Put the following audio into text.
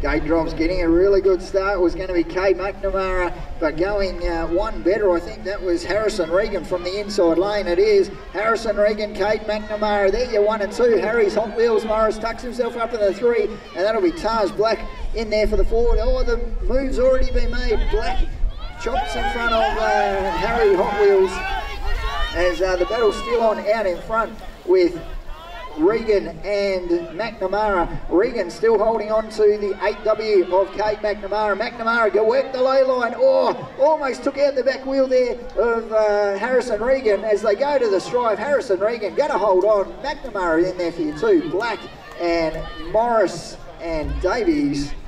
Gate Drop's getting a really good start. It was going to be Kate McNamara, but going one better, I think that was Harrison Regan from the inside lane. It is Harrison Regan, Kate McNamara. There you 1 and 2. Harry's Hot Wheels. Morris tucks himself up to the 3, and that'll be Taj Black in there for the forward. Oh, the move's already been made. Black chops in front of Harry Hot Wheels as the battle's still on out in front with Regan and McNamara. Regan still holding on to the 8W of Kate McNamara. McNamara go work the low line. Oh, almost took out the back wheel there of Harrison Regan as they go to the strive. Harrison Regan going to hold on. McNamara in there for you too. Black and Morris and Davies